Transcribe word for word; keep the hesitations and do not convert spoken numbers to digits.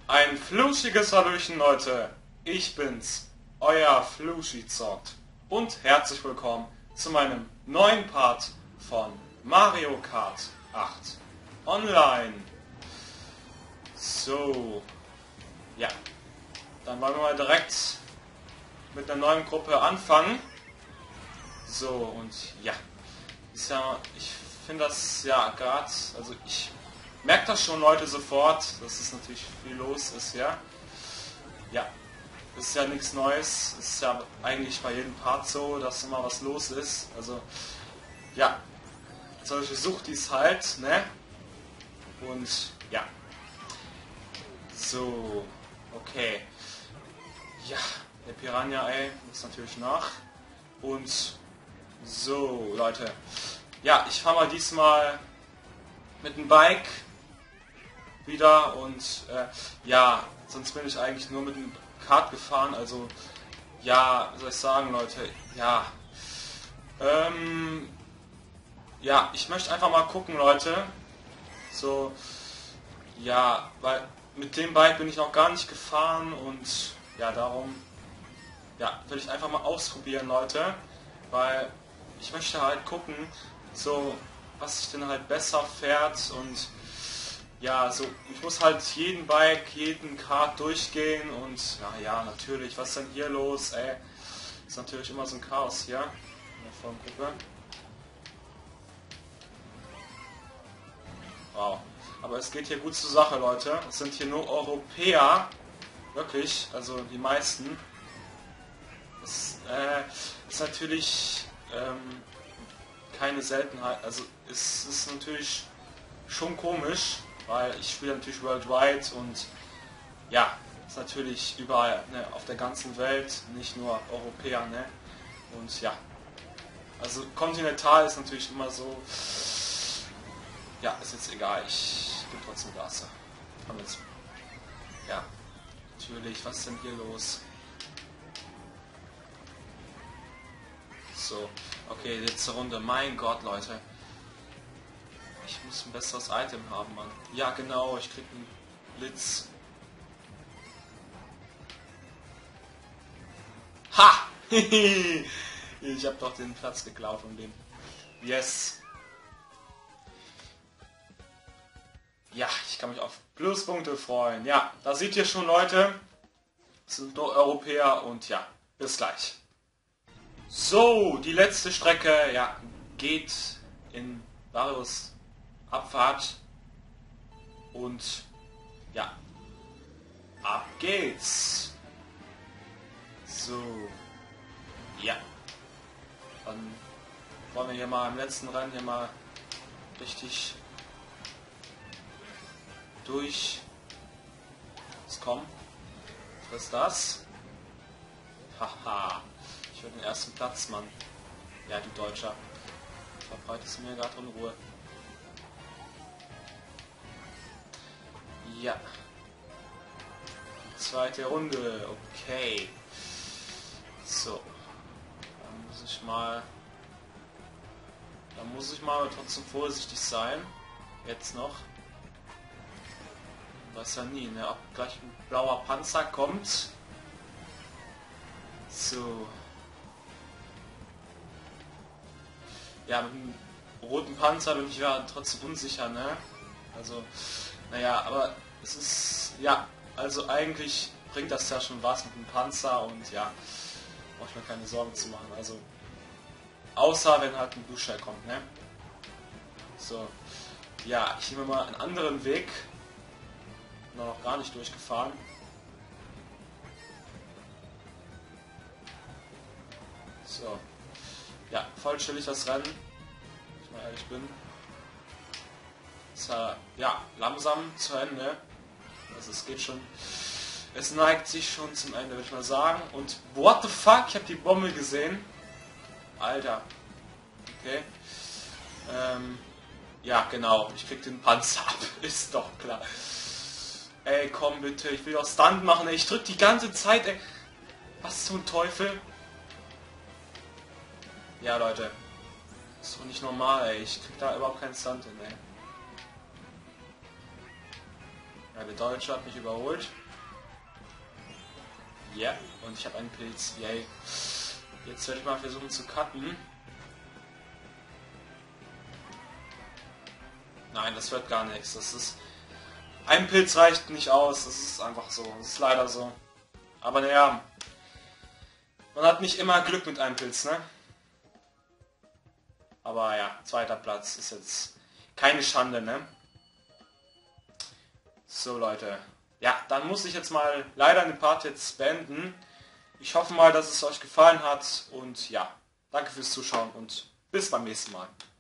Ein fluschiges Hallöchen, Leute. Ich bin's, euer Fluschizort. Und herzlich willkommen zu meinem neuen Part von Mario Kart acht Online. So, ja, dann wollen wir mal direkt mit einer neuen Gruppe anfangen. So, und ja, ist ja, ich finde das ja gerade, also ich merke das schon, Leute, sofort, dass es natürlich viel los ist, ja. Ja, ist ja nichts Neues, ist ja eigentlich bei jedem Part so, dass immer was los ist. Also, ja, solche Suchtis halt, ne? Und ja, so, okay. Ja, der Piranha, ey, muss natürlich nach. Und so, Leute. Ja, ich fahre mal diesmal mit dem Bike wieder und äh, ja, sonst bin ich eigentlich nur mit dem Kart gefahren, also ja, was soll ich sagen, Leute, ja, ähm, ja, ich möchte einfach mal gucken, Leute, so, ja, weil mit dem Bike bin ich noch gar nicht gefahren und ja, darum, ja, will ich einfach mal ausprobieren, Leute, weil ich möchte halt gucken, so, was sich denn halt besser fährt und ja, so, ich muss halt jeden Bike, jeden Kart durchgehen und ja, ja, natürlich, was ist denn hier los, ey? Ist natürlich immer so ein Chaos hier in der Formgruppe. Wow, aber es geht hier gut zur Sache, Leute. Es sind hier nur Europäer, wirklich, also die meisten. Das äh, ist natürlich ähm, keine Seltenheit, also es ist natürlich schon komisch, weil ich spiele natürlich worldwide und ja, ist natürlich überall, ne, auf der ganzen Welt, nicht nur Europäer, ne, und ja, also kontinental ist natürlich immer so, ja, ist jetzt egal, ich gebe trotzdem Gas. Komm jetzt. Ja, natürlich, was ist denn hier los? So, okay, letzte Runde, mein Gott, Leute. Ich muss ein besseres Item haben, Mann. Ja, genau, ich krieg einen Blitz. Ha! Ich hab doch den Platz geklaut von dem. Yes! Ja, ich kann mich auf Pluspunkte freuen. Ja, da seht ihr schon, Leute. Es sind nur Europäer und ja, bis gleich. So, die letzte Strecke, ja, geht in Varios Abfahrt und ja, ab geht's. So, ja, dann wollen wir hier mal im letzten Rennen hier mal richtig durch. Was kommt? Was ist das? Haha, ich will den ersten Platz, Mann. Ja, du Deutscher, verbreitest mir gerade Unruhe. Ja. Die zweite Runde. Okay. So. Dann muss ich mal... Dann muss ich mal trotzdem vorsichtig sein. Jetzt noch. Weiß ja nie, ne? Ob gleich ein blauer Panzer kommt. So. Ja, mit dem roten Panzer bin ich ja trotzdem unsicher, ne? Also... Naja, aber es ist, ja, also eigentlich bringt das ja schon was mit dem Panzer und ja, brauche ich mir keine Sorgen zu machen, also, außer wenn halt ein Blue kommt, ne? So, ja, ich nehme mal einen anderen Weg, noch gar nicht durchgefahren. So, ja, voll chillig das Rennen, wenn ich mal ehrlich bin. Ja, langsam zu Ende. Also es geht schon. Es neigt sich schon zum Ende, würde ich mal sagen. Und what the fuck? Ich habe die Bombe gesehen. Alter. Okay. Ähm, ja, genau. Ich krieg den Panzer ab. Ist doch klar. Ey, komm bitte. Ich will doch Stunt machen. Ey. Ich drück die ganze Zeit. Ey. Was zum Teufel? Ja, Leute. Das ist doch nicht normal, ey. Ich krieg da überhaupt keinen Stunt hin, ey. Ja, der Deutsche hat mich überholt. Ja, yeah. Und ich habe einen Pilz. Yay. Jetzt werde ich mal versuchen zu cutten. Nein, das wird gar nichts. Das ist... Ein Pilz reicht nicht aus. Das ist einfach so. Das ist leider so. Aber naja. Man hat nicht immer Glück mit einem Pilz, ne? Aber ja, zweiter Platz ist jetzt keine Schande, ne? So Leute. Ja, dann muss ich jetzt mal leider den Part jetzt beenden. Ich hoffe mal, dass es euch gefallen hat und ja, danke fürs Zuschauen und bis beim nächsten Mal.